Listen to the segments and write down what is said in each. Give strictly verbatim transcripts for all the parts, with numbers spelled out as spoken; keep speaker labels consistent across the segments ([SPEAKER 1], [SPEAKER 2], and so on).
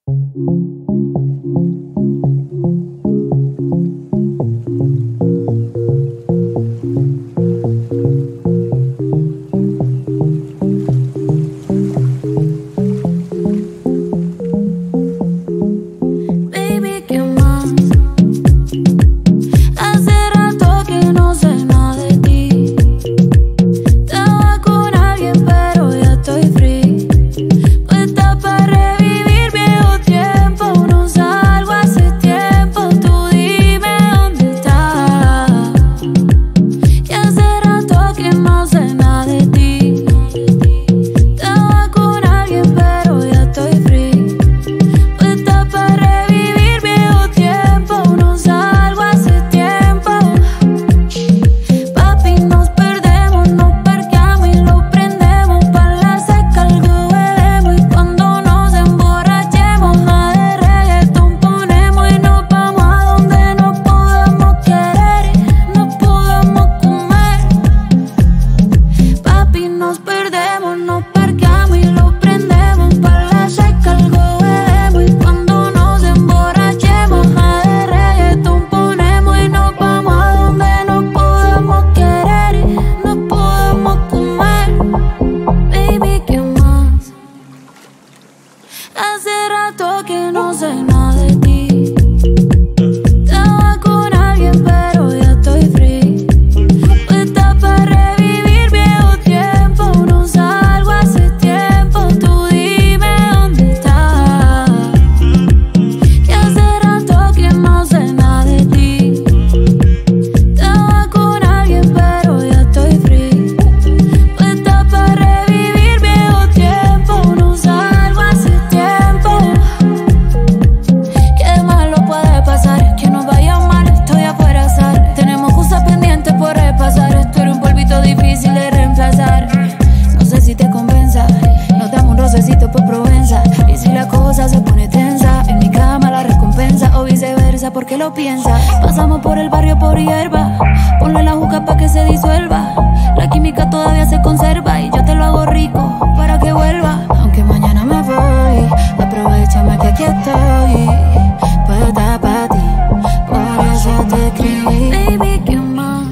[SPEAKER 1] Porque lo piensa. Pasamos por el barrio por hierba. Ponle la juca pa' que se disuelva. La química todavía se conserva y yo te lo hago rico para que vuelva. Aunque mañana me voy, aprovechame que aquí estoy. Puedo estar pa' ti, por eso te escribí. Baby, ¿qué más?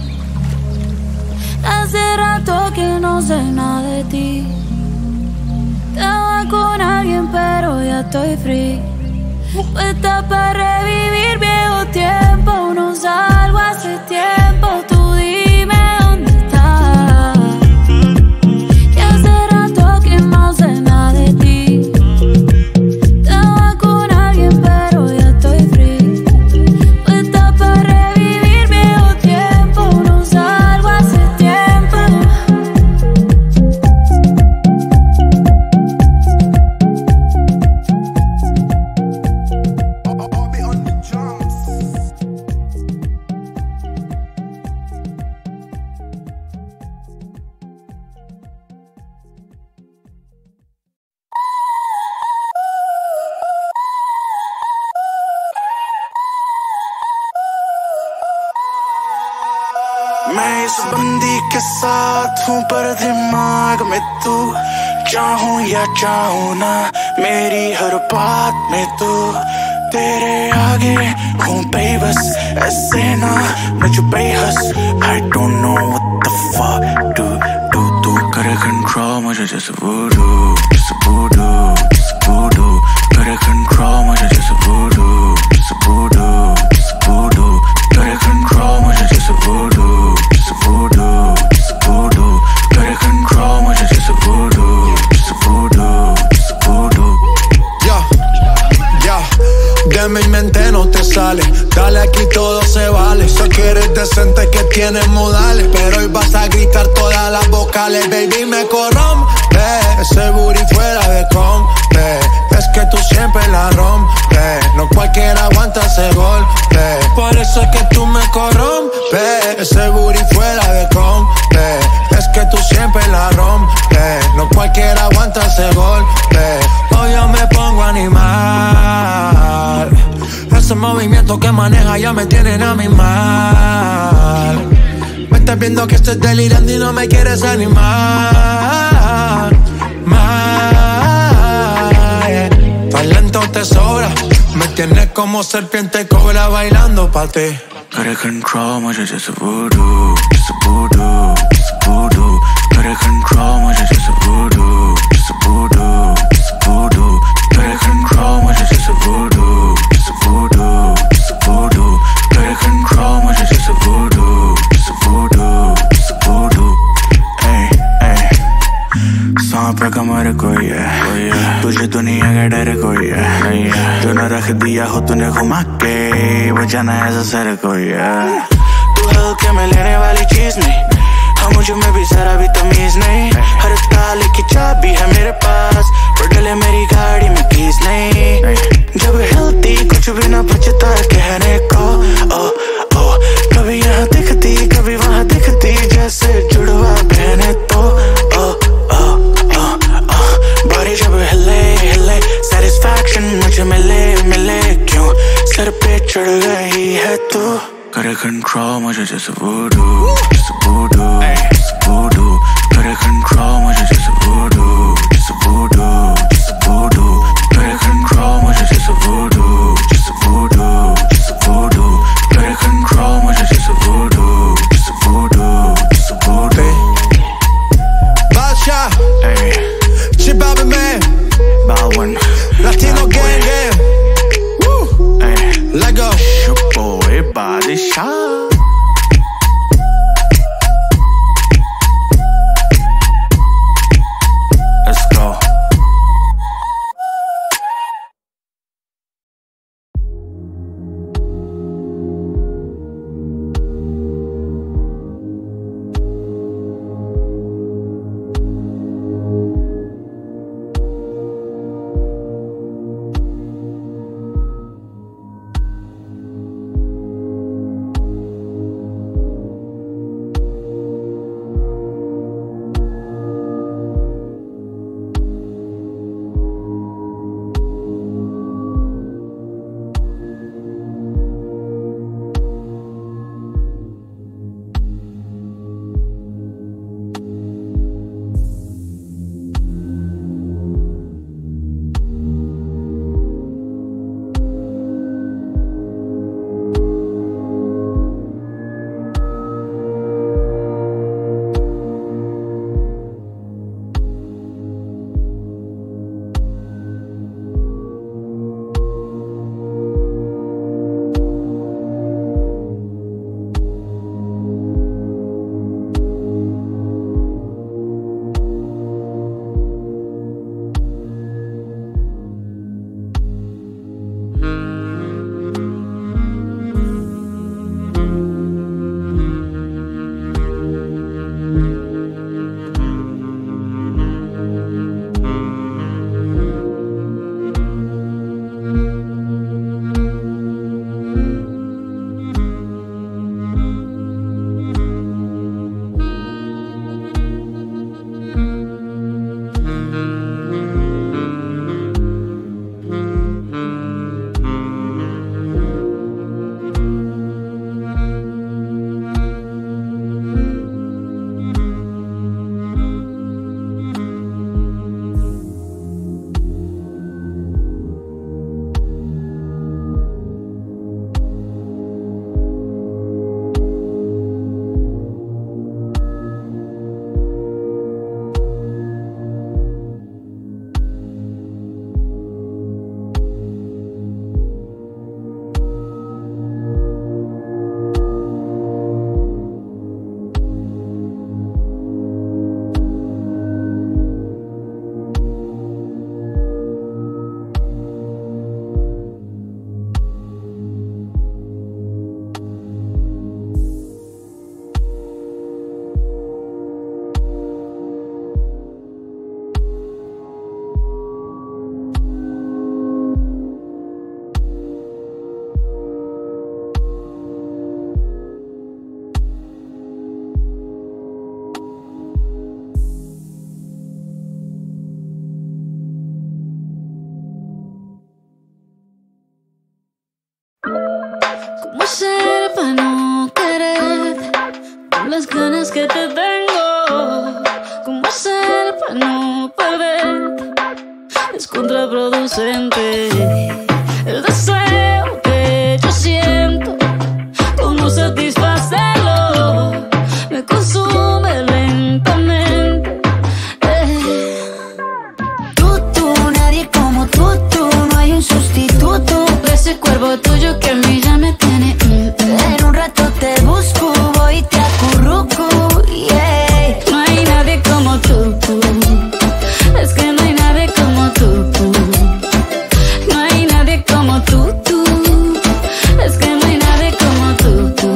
[SPEAKER 1] Hace rato que no sé nada de ti. Estaba con alguien pero ya estoy free. Puesta para revivir viejo tiempo. No salgo hace tiempo. Tú dime dónde estás. Que hace rato que no sé nada de ti. Estaba con alguien pero ya estoy free. Puesta para revivir viejo tiempo. No salgo hace tiempo.
[SPEAKER 2] मैं इस बंदी के साथ हूँ पर दिमाग में तू चाहूँ या चाहूँ ना मेरी हर बात में तू तेरे आगे हूँ बेबस ऐसे ना मुझे बेहस I don't know what the fuck do do तू करे control मुझे जैसे voodoo जैसे voodoo जैसे voodoo करे control मुझे जैसे voodoo जैसे voodoo जैसे voodoo करे control मुझे जैसे voodoo जैसे voodoo जैसे voodoo करे control मुझे जैसे voodoo जैसे voodoo जैसे voodoo.
[SPEAKER 3] Yeah, yeah, de mi mente no te sale. Dale, aquí todo se vale. Sé que eres decente, que tienes modales, pero hoy vas a gritar todas las vocales. Baby, me corrompe ese booty fuera de compe. Es que tú siempre la rompes. No cualquiera aguanta ese golpe. Por eso es que tú me corrompes. Ese booty fuera de compe. Es que tú siempre la rompes. No cualquiera aguanta ese golpe. Hoy yo me pongo animal. Ese movimiento que maneja ya me tienen a mi mal. Me estás viendo que estoy delirando y no me quieres animar. Mal, yeah. Tan lento talento te sobra. Me tienes como serpiente cobra bailando pa' ti.
[SPEAKER 2] Got a control, much just a voodoo, just a voodoo, just a voodoo. Got a control, much just a voodoo, just a voodoo, just a voodoo. Got a control, much just a voodoo, just a voodoo, just a voodoo. Got a control, much just a voodoo, just a voodoo, just a voodoo. Hey, hey. सांप पे कमर कोई है, तुझे दुनिया का डर कोई है। तूने रख दिया हो तूने घुमा के, वो जाना ऐसा सर कोई है। तू हल्के में लेने वाली चीज नहीं, हाँ मुझे में भी जरा भी तमीज नहीं। हर ताले की चाबी है मेरे पास, पर डले मेरी गाड़ी में कीज नहीं। जब हिलती कुछ भी ना बचता कहने को, ओ ओ कभी यहाँ दिखती कभी वहाँ दिखती, जैसे जुड़वा बहने तो ओ ओ ओ ओ। बॉडी जब हिले हिले सेटिस्फैक्शन मुझे मिले मिले, क्यों सर पे चढ़ गई है तू। Got a control, मुझे just a voodoo, just a voodoo, just a voodoo. Got a control, मुझे just a voodoo, just a voodoo, just a voodoo. Got a control, मुझे just a voodoo, just a voodoo, just a voodoo. Got a control, मुझे just a voodoo, just a voodoo, just a voodoo.
[SPEAKER 3] Balsha,
[SPEAKER 2] Hey,
[SPEAKER 3] Chibabe man,
[SPEAKER 2] Baldwin,
[SPEAKER 3] Latino gang gang. Woo,
[SPEAKER 2] hey,
[SPEAKER 3] let go.
[SPEAKER 2] your boy body shot. Let's go.
[SPEAKER 1] hacer para no querer? Con las ganas que te tengo, ¿cómo hacer para no perder? Es contraproducente. El deseo que yo siento, cómo satisfacerlo, me consume lentamente. eh.
[SPEAKER 4] Tú, tú, nadie como tú, tú. No hay un sustituto
[SPEAKER 1] De ese cuerpo tuyo que a mí ya me tiene mm, mm.
[SPEAKER 4] En un rato te busco, voy y te acurruco, yeah.
[SPEAKER 1] No hay nadie como tú, tú. Es que no hay nadie como tú, tú. No hay nadie como tú, tú. Es que no hay nadie como tú, tú.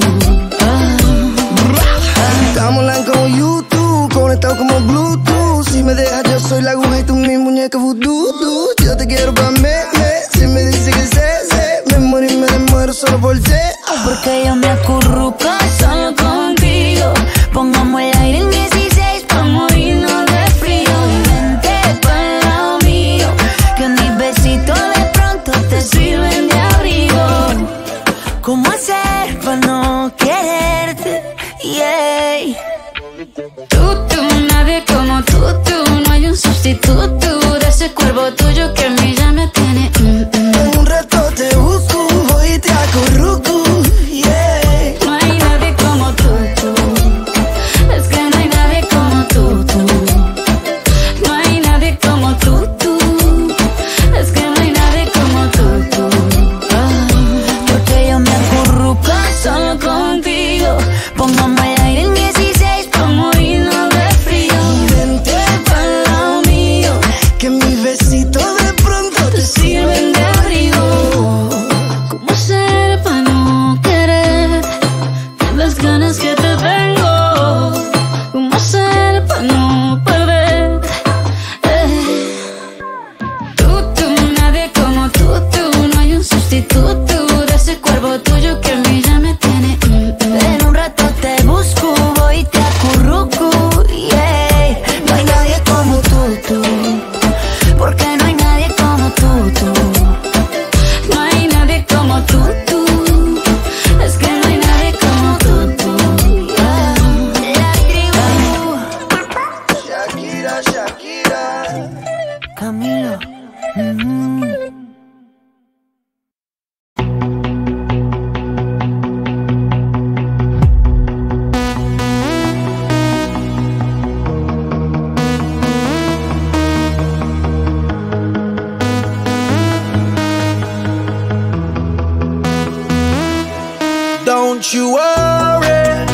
[SPEAKER 1] Ah.
[SPEAKER 5] Estamos online como YouTube, conectados como Bluetooth. Si me dejas yo soy la aguja y tú mi muñeca vudú. Yo te quiero pa' meme, si me dice que sé, sé. Me muero y me desmuero solo por ti.
[SPEAKER 4] Porque yo me acurruco solo contigo. Pongamos el aire en dieciséis pa' morirnos de frío. Y vente pa'l lado mío, que mis besitos de pronto te sirven de abrigo. ¿Cómo hacer pa' no quererte? Yeah.
[SPEAKER 1] Tú, tú, nadie como tú, tú. No hay un sustituto de ese cuerpo tuyo que a mí ya me tiene mm, mm.
[SPEAKER 5] En un rato te busco, voy y te acurruco, yeah.
[SPEAKER 1] No hay nadie como tú, tú. Es que no hay nadie como tú, tú. No hay nadie como tú, tú. Es que no hay nadie como tú, tú. Ah.
[SPEAKER 4] Porque yo me acurruco
[SPEAKER 1] Solo contigo.
[SPEAKER 4] Pongamos el aire en dieciséis pa' morirnos de frío.
[SPEAKER 5] Vente
[SPEAKER 1] Al lado mío,
[SPEAKER 5] que mis besitos de pronto te
[SPEAKER 1] te sirven de abrigo. ¿Cómo hacer para no querer las ganas que te tengo? ¿Cómo hacer para no perder? Eh. Tú, tú, nadie como tú, tú. No hay un sustituto de ese cuerpo tuyo que a mí ya me tiene mm, mm.
[SPEAKER 4] En un rato te busco, voy y te acurruco, yeah. No hay nadie como tú, tú. Porque no hay nadie como tú, tú.
[SPEAKER 1] No hay nadie como tú, tú. Es que no hay nadie como tú, tú.
[SPEAKER 4] Yeah. La tribu.
[SPEAKER 5] Shakira, Shakira.
[SPEAKER 4] Camilo. Mm-hmm.
[SPEAKER 3] Don't you worry,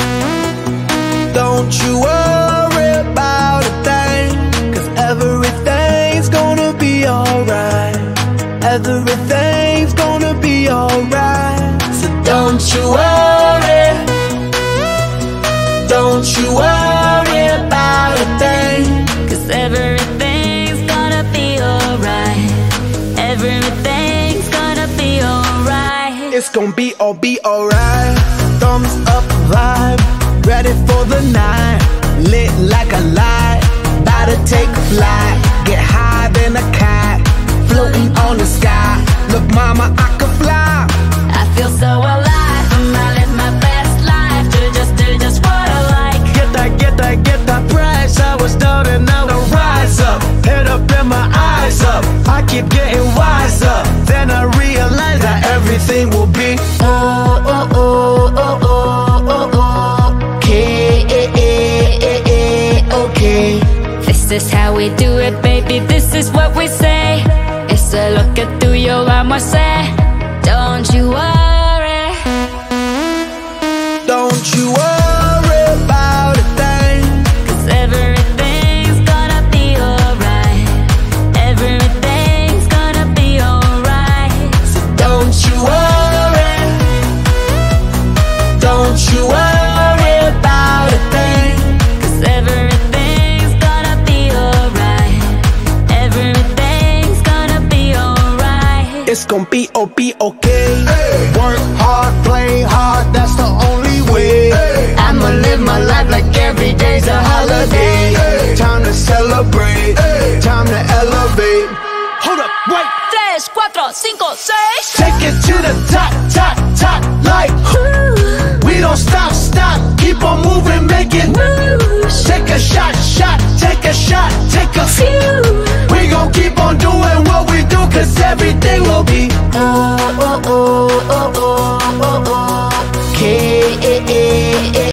[SPEAKER 3] don't you worry about a thing, 'cause everything's gonna be alright. Everything's gonna be alright. So don't you worry, don't you worry about a thing.
[SPEAKER 1] Cause everything's gonna be alright. Everything's gonna be alright.
[SPEAKER 3] It's gonna be all be alright. Thumbs up vibe, ready for the night. Lit like a light, about to take flight. Get higher than a cat, floating on the sky. Look mama, I can fly.
[SPEAKER 1] I feel so alive. I'm gonna live my best life. Do just, do just what I like.
[SPEAKER 3] Get that, get that, get that price. I was down and now I rise up. Head up and my eyes up. I keep getting wiser. Then I realize that everything will be oh, oh, oh, oh, oh, oh, oh. Okay, eh, eh, eh, eh, okay.
[SPEAKER 1] This is how we do it, baby. This is what we say. Eso es lo que tú y yo vamos a hacer. Don't you worry.
[SPEAKER 3] Don't you worry about a thing.
[SPEAKER 1] 'Cause everything's gonna be alright. Everything's gonna be alright.
[SPEAKER 3] So don't you worry, don't you worry about a thing.
[SPEAKER 1] 'Cause everything's gonna be alright. Everything's gonna be alright.
[SPEAKER 3] It's gonna be oh be okay. Hey. Work hard, play hard, that's the only way. Hey. I'ma live my life like every day's a holiday. Hey. Time to celebrate, hey. Time to elevate. Hold up, wait.
[SPEAKER 1] Tres, cuatro, cinco, seis.
[SPEAKER 3] Take it to the top, top, top, like
[SPEAKER 1] Ooh.
[SPEAKER 3] we don't stop, stop, keep on moving, make it.
[SPEAKER 1] Ooh.
[SPEAKER 3] Take a shot, shot, take a shot, take a
[SPEAKER 1] Phew.
[SPEAKER 3] We gon' gon' keep on doing what we do, cause everything will be oh, oh, oh, oh, oh, oh, oh. K, eh, eh, eh,